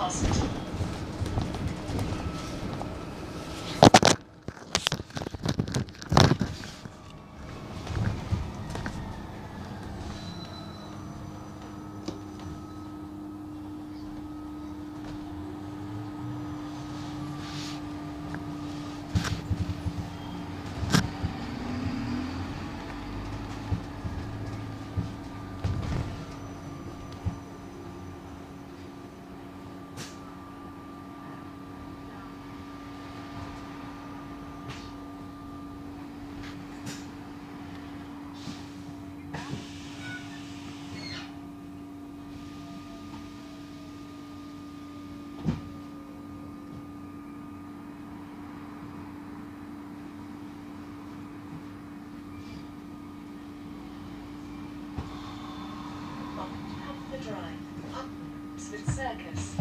Hospital. Up the drive, up Smith Circus.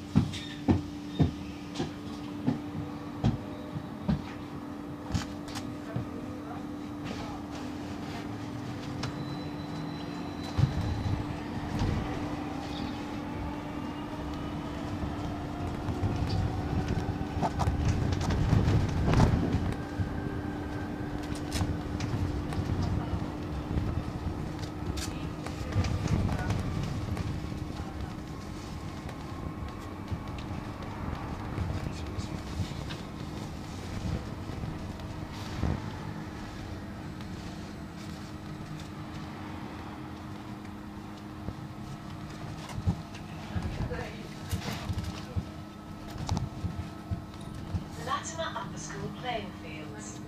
Latimer Upper School playing fields.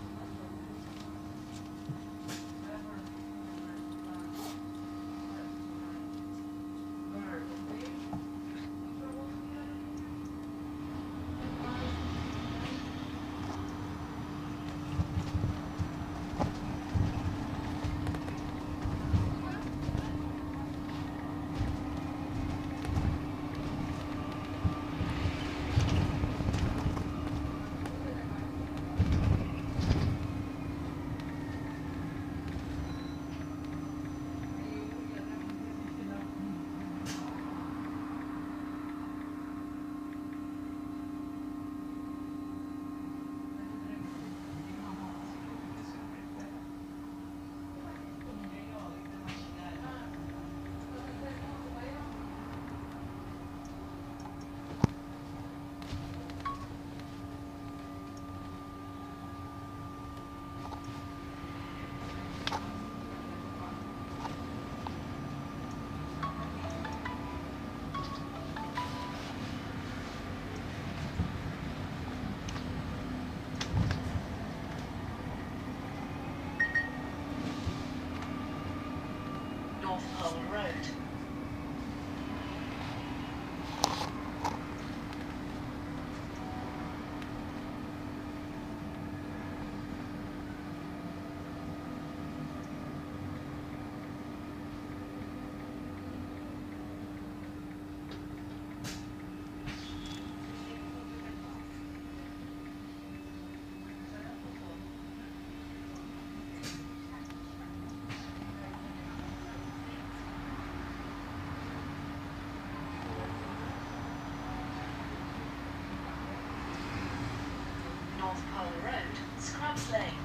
North Pole Road. North Pole Road, Scrubs Lane.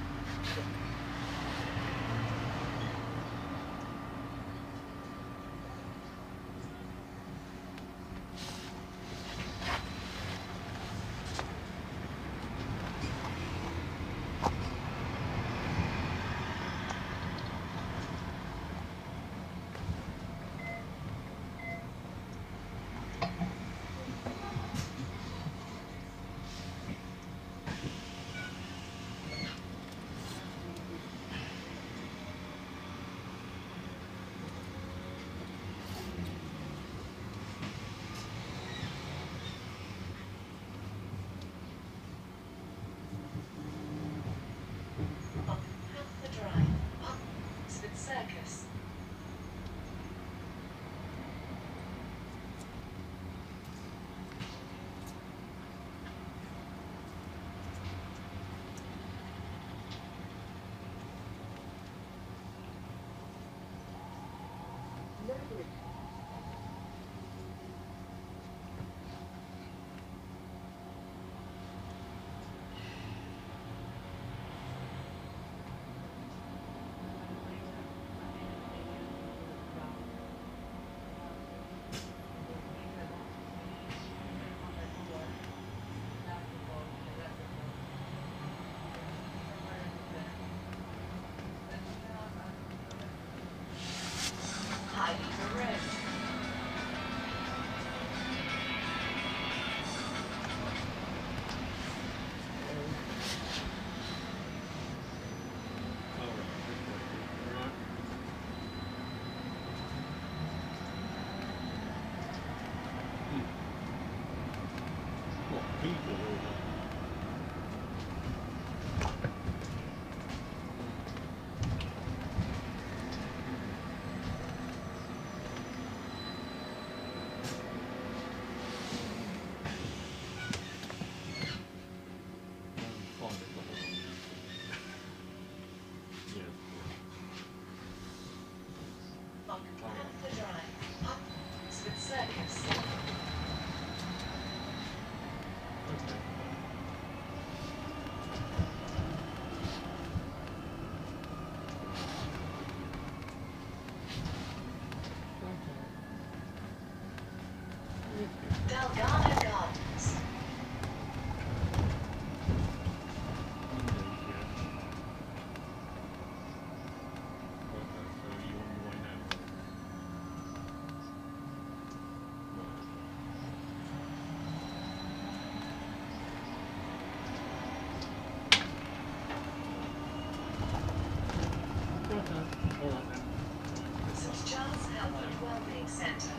Health and Wellbeing Centre.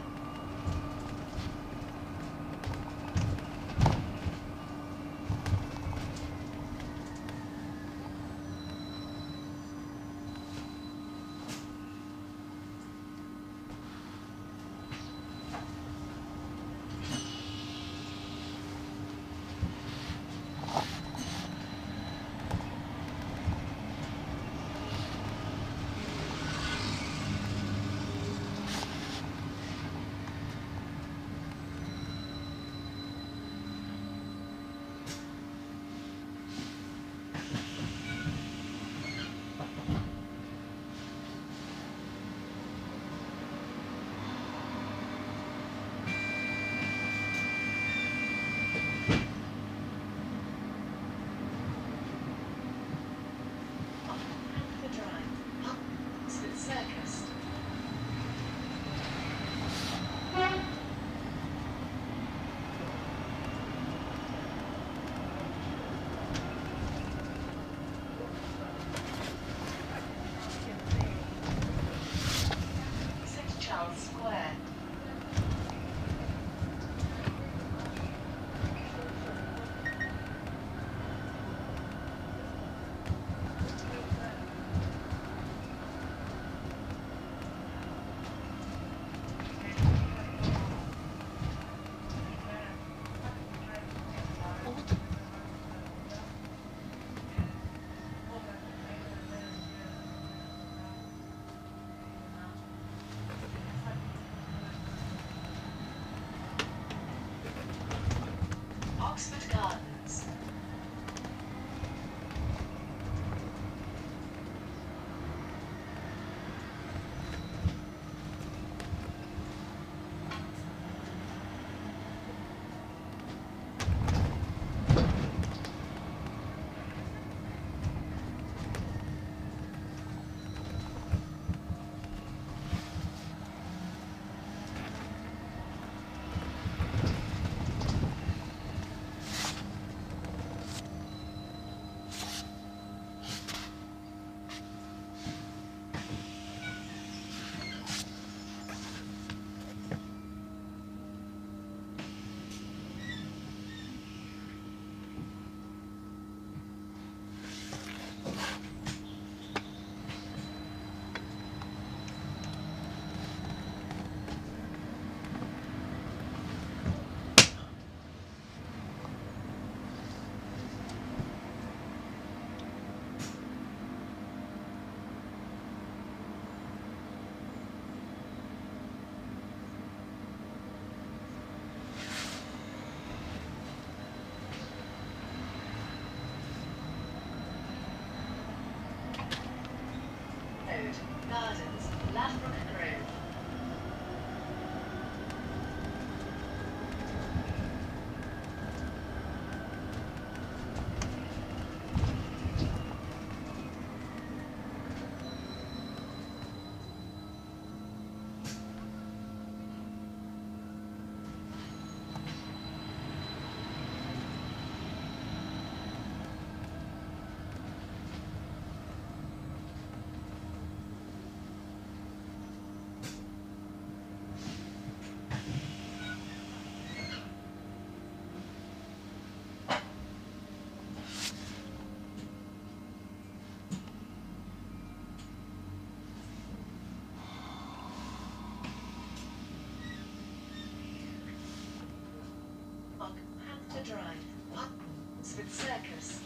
Circus. St. Charles Square. Oxford Gardens. Road, Gardens, Ladbroke Grove. Panther Drive, Oxford Circus.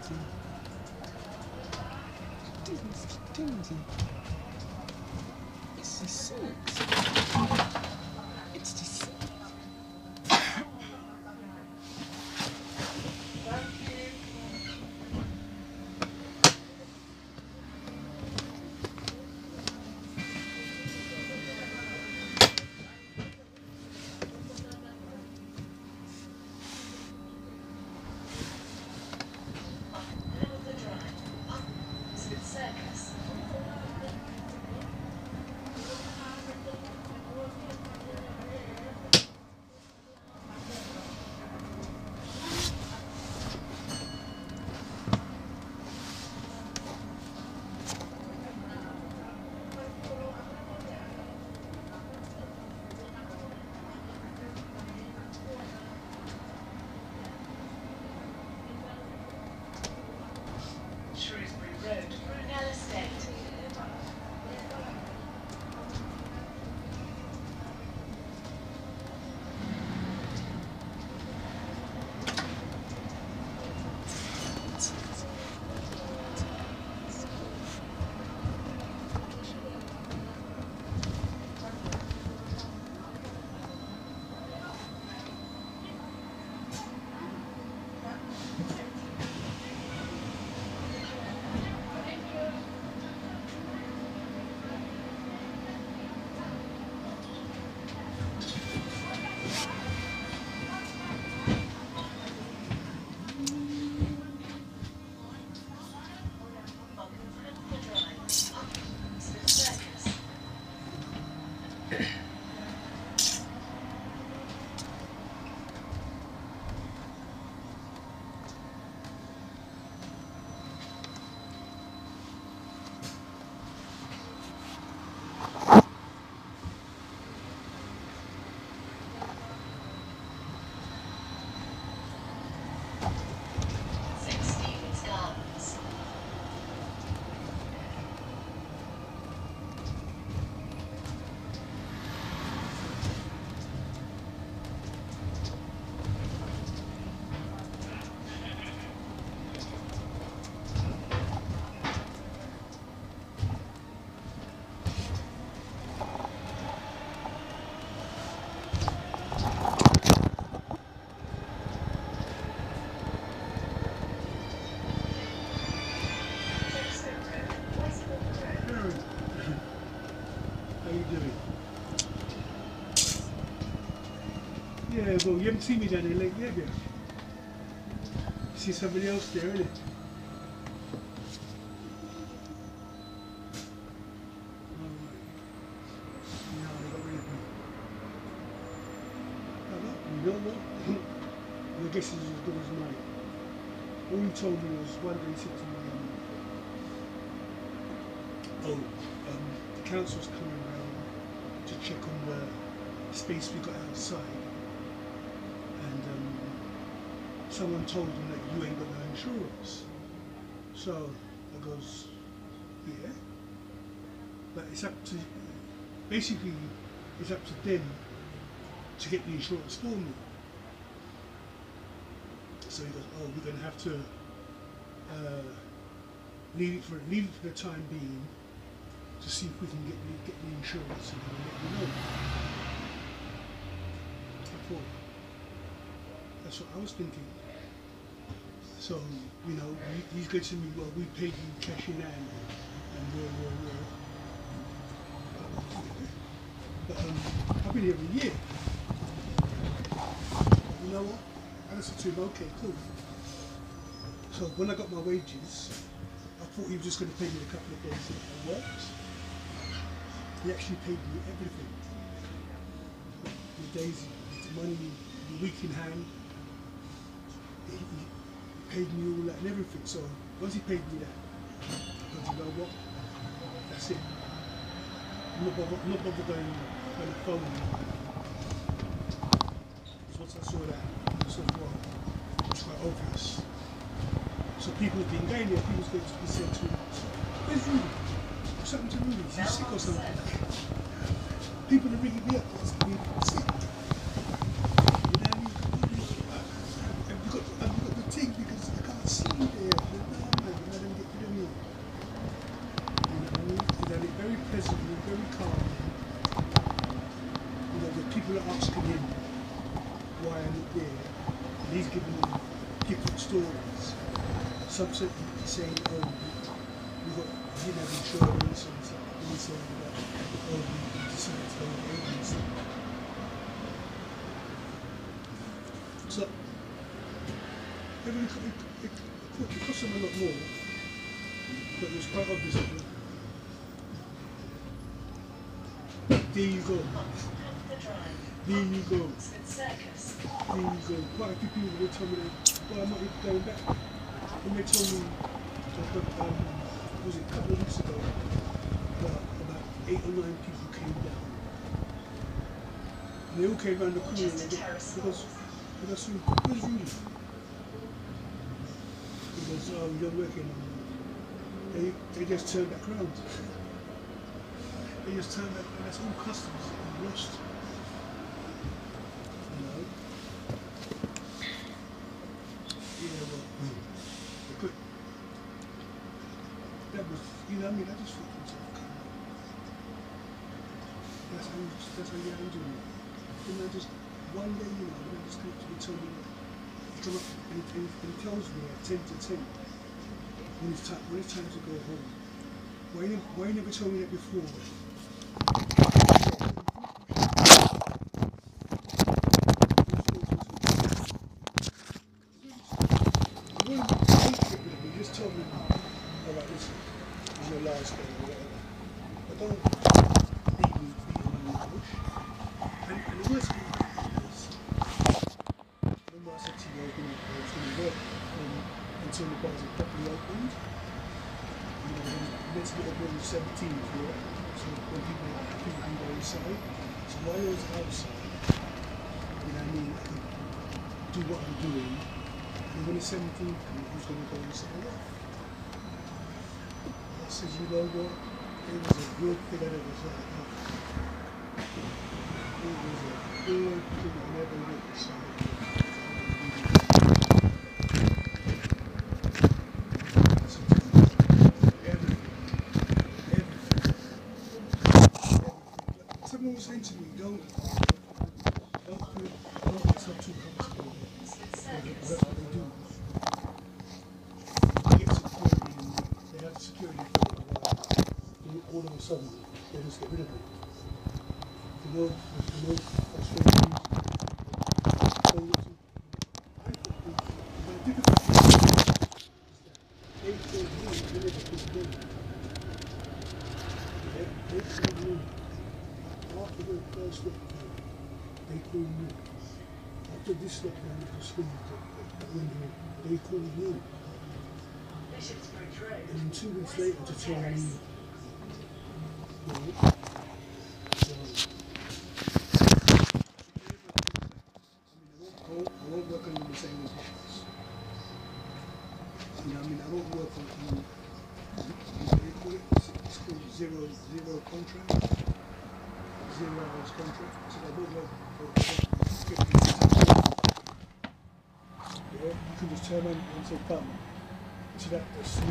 Dinsy. It's the seeds. It's the seeds. Middle of the drive. Smith Circus. Shrewsbury Road, Brunel Estate. Smith Circus. St. Stephen's Gardens. Folkestone Road, Westbourne Road. Aaron, how you doing? Yeah, well, you haven't seen me down there lately, have you? See somebody else there, innit? No, they got rid of me. You know what? Your guess is as good as mine. All he told me was one day he said to me, the council's coming around to check on the space we got outside, and someone told him that you ain't got no insurance. So I goes, yeah, but it's up to, basically it's up to them to get the insurance for me. So he goes, oh, we're going to have to leave it for the time being to see if we can get the insurance, and then we'll let you know. I thought, that's what I was thinking. So, you know, he's going to say to me, well, we paid you cash in hand, and but I've been here a year. You know what? I said to him, okay, cool. So when I got my wages, I thought he was just going to pay me a couple of days that I worked. He actually paid me everything. The days, the money, the week in hand. He paid me all that and everything. So once he paid me that, I thought, you know what? That's it. I'm not bothered going on the phone anymore. So once I saw that, I said, well, it's quite obvious. So people have been going there, people's going to be said to me, where's Rudy? What's happened to Rudy? Is he sick or something? People are ringing me up asking me if I'm sick. You know what I mean? Have you got the thing, because I can't see you there. asking him why I'm not there, and he's giving them different stories. Some said he's saying, oh, we didn't have insurance and stuff. And he's saying that, oh, we decided to go with the agency. So, it cost them a lot more, but it was quite obvious. There you go. There you go. There you go. Quite a few people will tell me that, well, I'm not even going back. When they told me, was it a couple of weeks ago, about 8 or 9 people came down. And they all came around the corner because where's Rudy? Because you're working on them. They just turned back around. They just turned back, and that's all customers that we lost. You know? Yeah, well, they could. That was, you know what I mean? I just thought to myself, come on. That's how you handle it. You know, just one day, you know, when I just come to tell me that. Come up and he tells me at 10 to 10 when it's time to go home. Why you never told me that before? You just told me, alright, listen, it's your last day or whatever. But don't beat me in the bush. And the worst thing is, remember I said to you I was going to work until the bars are properly opened. You know, meant to get open on the 17th, right? So when people can go inside. So while I was outside, you know what I mean, I could do what I'm doing. And when the 17th comes, who's going to go inside? I said, you know what? It was a good thing I never saw. It was a good thing I never witnessed. Someone was saying to me, don't get yourself too comfortable. That's what they do. They get security and they have security for a while. And all of a sudden, they just get rid of it. You know, Australian the difficulty is that they told me they never could do. They told me after the first lockdown, they called me. After this lockdown, it was finished, they called me. And then 2 weeks later to tell me, you know, I won't work on the same as you know, I mean, I won't work on it's called zero contract. 0 hours contract, so I don't work for 50 hours. Yeah, you can just turn on and say come. So that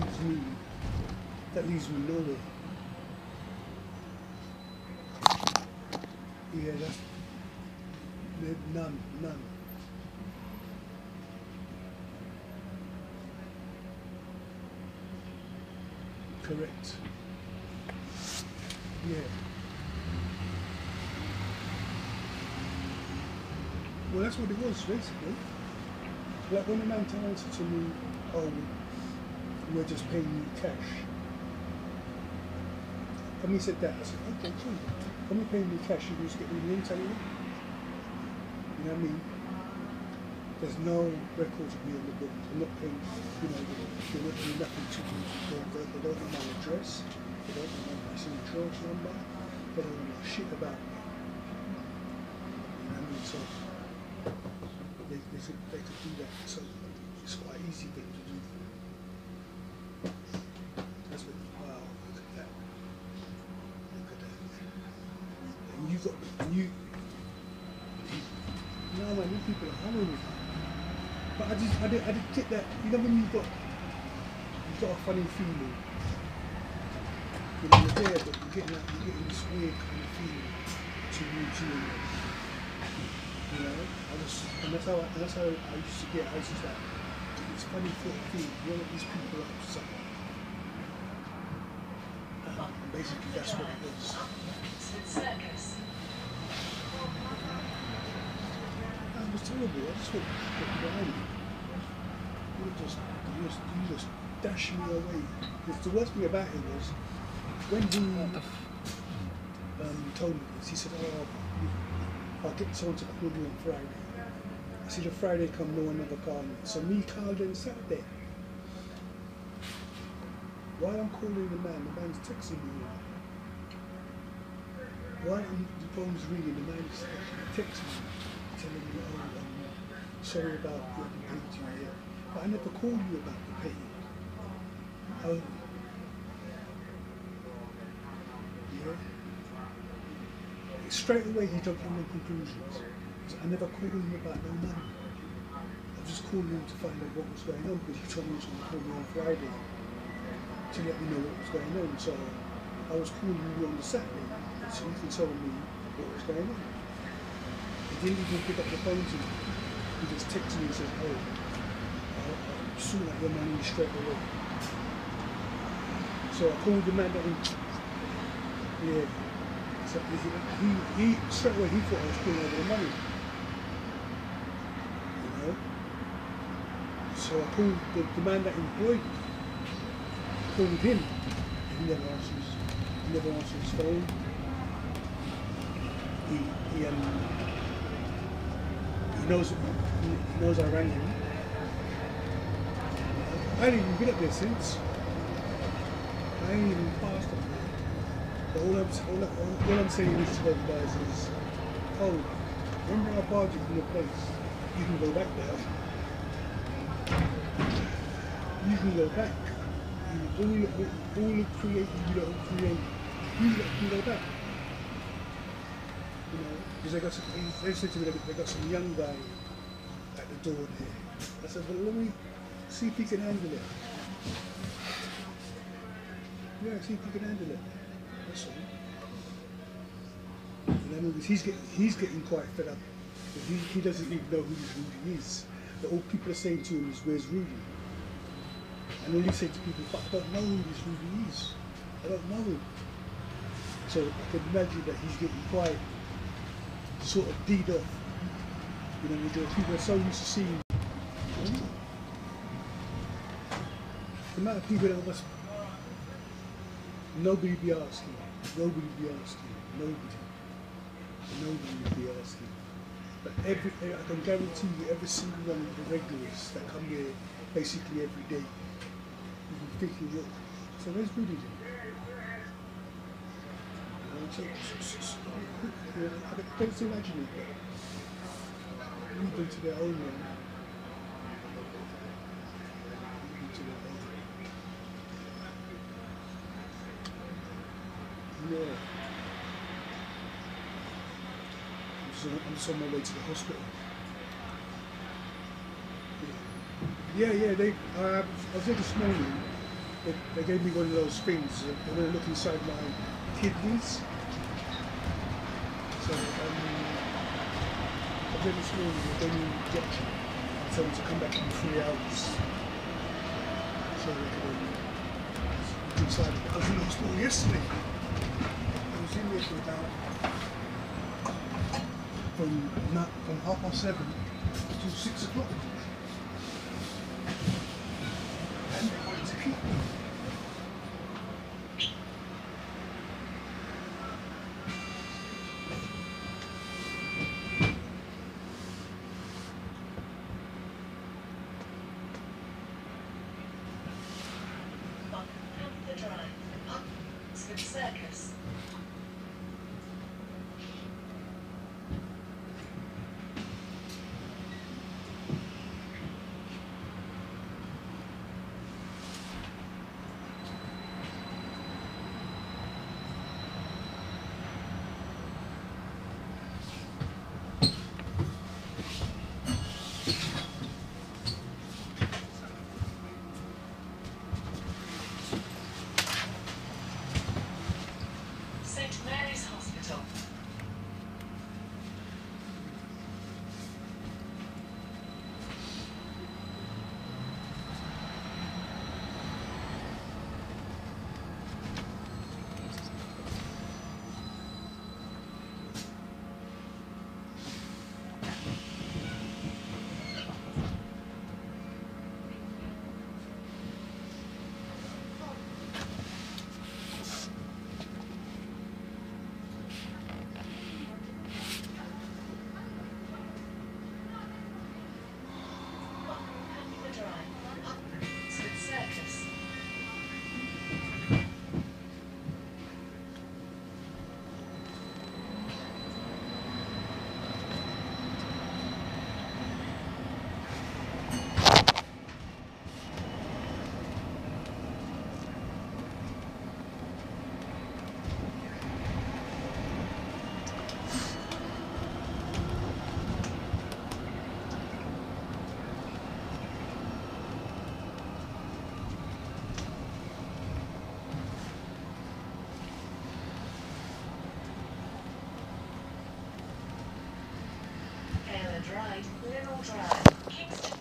leaves me nowhere. Yeah, that's none. Correct. Yeah. Well, that's what it was, basically. Like when the man answered to me, oh, we're just paying you cash. When he said that, I said, okay, cool. When we're paying you cash, you just get me the intel. You know what I mean? There's no records of me on the book. I'm not paying, you know, they're not doing nothing to me. They don't know my address. They don't know my national insurance number. They don't know shit about me. You know what I mean? So, they could do that, so it's quite easy thing to do. That's what, wow, look at that. And you no man, you people are hammering it. But I did get that, you know when you've got a funny feeling. You know, you're there, but you're getting this weird kind of feeling towards you. You know, and that's how I used to get. I used to like, it's funny sort of thing. You know, these people up to something. And basically, that's what it was. Oxford Circus. That was terrible. I just went behind me. You just dashed me away. Because the worst thing about it was when he told me this, he said, "Oh, I'll get someone to call you on Friday." I said, "The Friday come, no one ever called me." So me called him Saturday. While I'm calling the man's texting me. While the phone's ringing, the man's texting me, telling me, "Oh, I'm sorry about what we paid you here. But I never called you about the pay." Yeah. Straight away he jumped on the conclusions. So I never called him about no money. I was just calling him to find out what was going on because he told me he was going to call me on Friday to let me know what was going on. So I was calling you on the Saturday so you can tell me what was going on. He didn't even pick up the phone to me. He just texted me and said, "Oh, I'll sort out your money straight away." So I called the man that yeah. So he straight away he thought I was pulling over the money. You know? So I called the man that employed me. Called him. And he never answered his phone. He knows I rang him. I ain't even been up there since. I ain't even passed up there. But all I'm saying is to those guys is, oh, remember I barred you from the place? You can go back there. You can go back. All the creative you don't create, you can go back. You know, because they said to me they got some young guy at the door there. I said, well, let me see if he can handle it. Yeah, see if he can handle it. That's all. You know, because he's getting quite fed up. He doesn't even know who Rudy is. But all people are saying to him is, "Where's Rudy?" And then he said to people, "But I don't know who this Rudy is. I don't know him." So I can imagine that he's getting quite sort of deed off. You know, because people are so used to seeing. The amount of people that must. Nobody be asking. Nobody be asking. Nobody would be asking. But I can guarantee you, every single one of the regulars that come here basically every day, you'll be thinking, look, so where's Rudy then? I don't imagine it, but leave them to their own man. Leave them to their own. Yeah. I'm just on my way to the hospital. Yeah. I was there this morning. They gave me one of those things. They want to look inside my kidneys. So I was there this morning. They gave me an injection. I told them to come back in 3 hours. So they could look inside. I was in the hospital yesterday. I was in there for about from 7:30 to 6 o'clock. And they wanted to keep me. On Panther Drive, Oxford Circus. St. Mary's Hospital. Panther Drive, Linnell Drive, Kingston.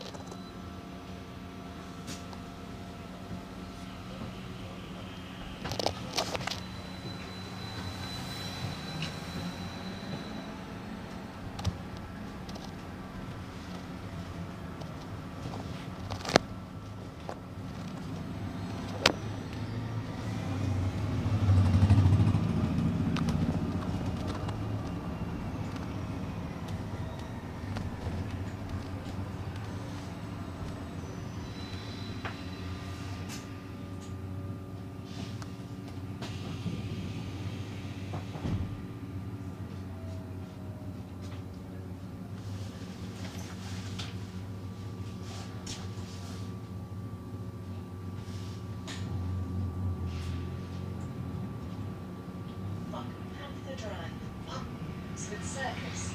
Panther Drive, Oxford Circus.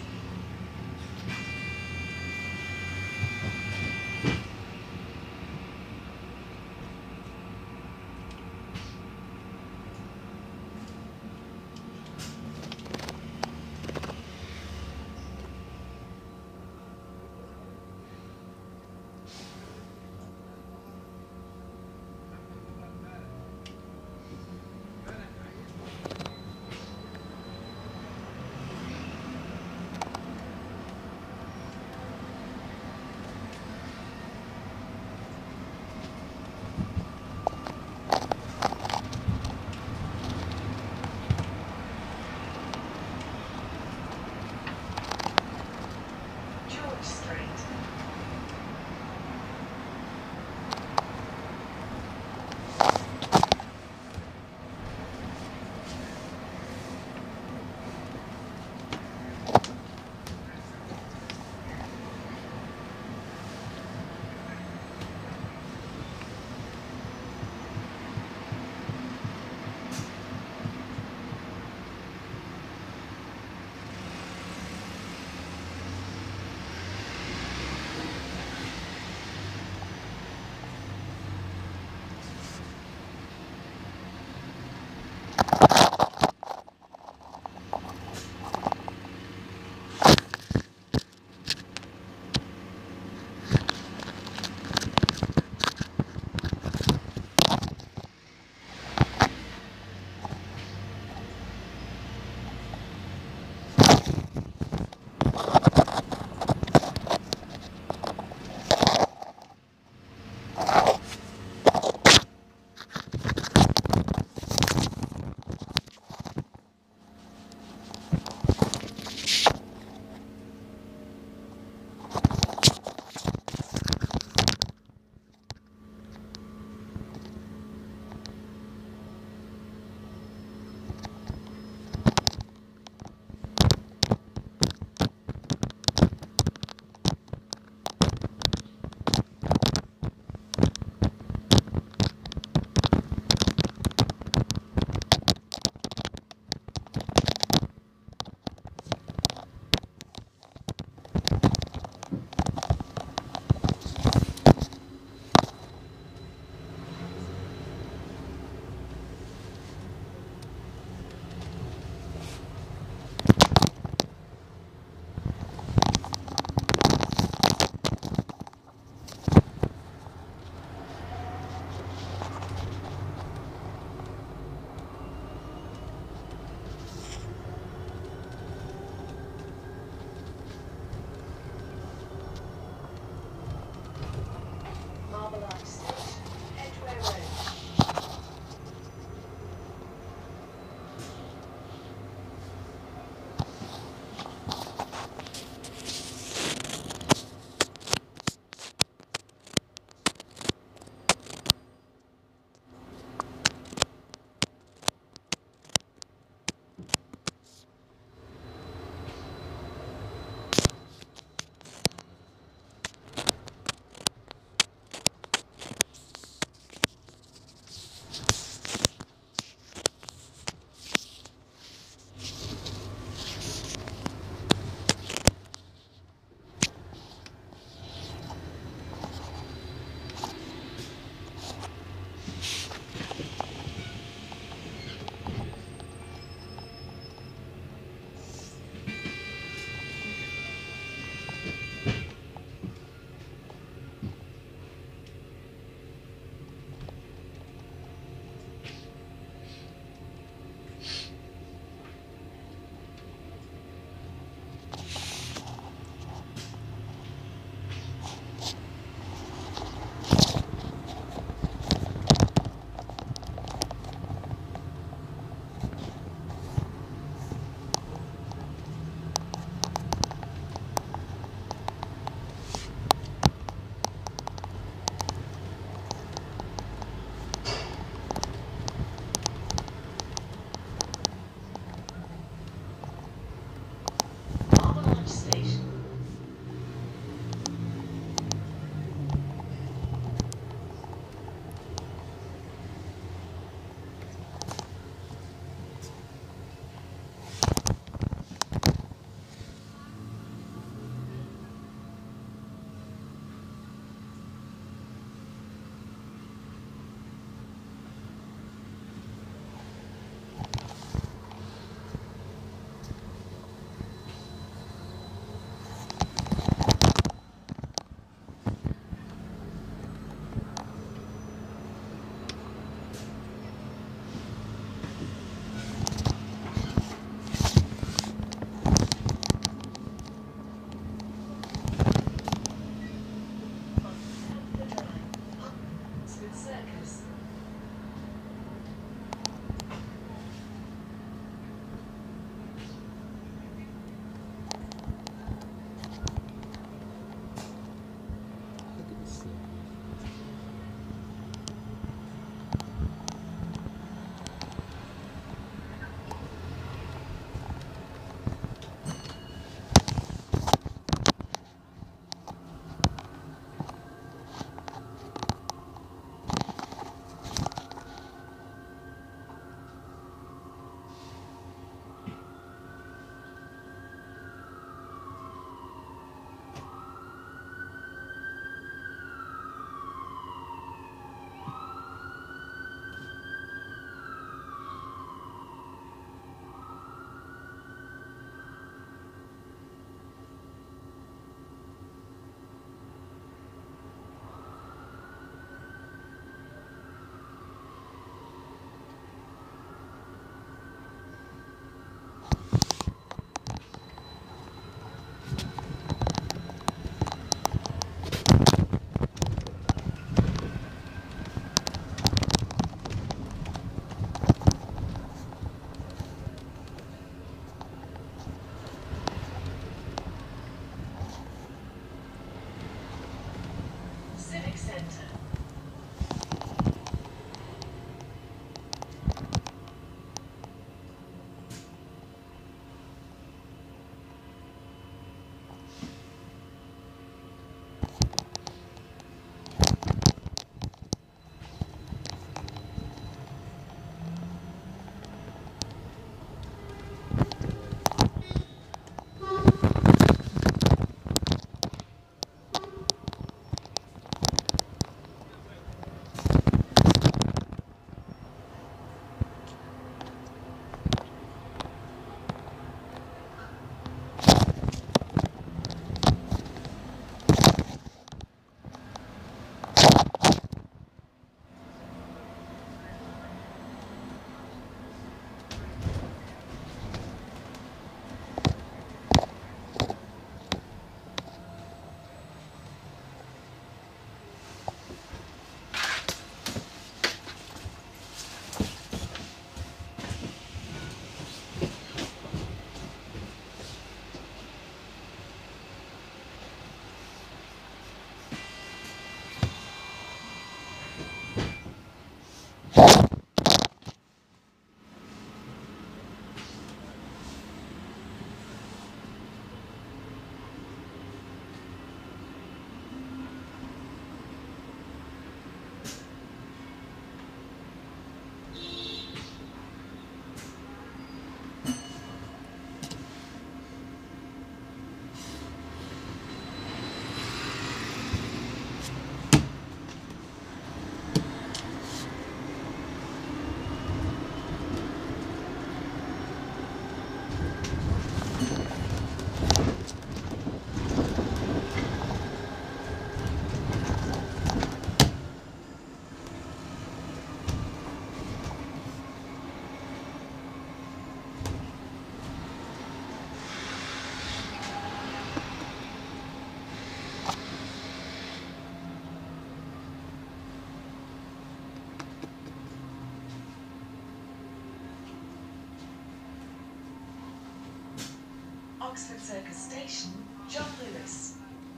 Oxford Circus Station, John Lewis.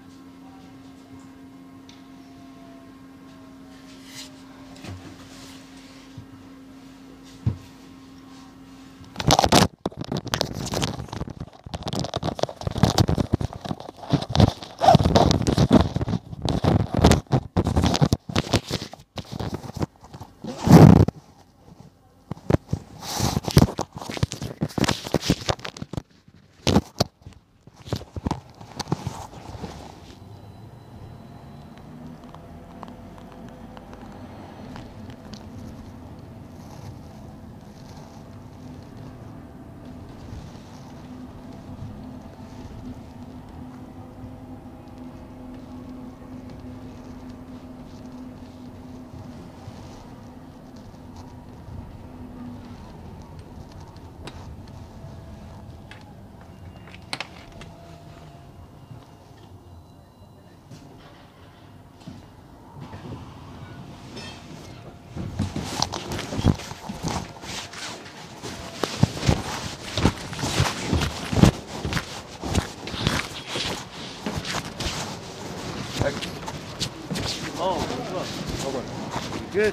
Oh, 좋아. 봐봐. Good.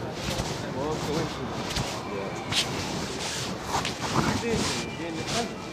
Well, go into it. Yeah.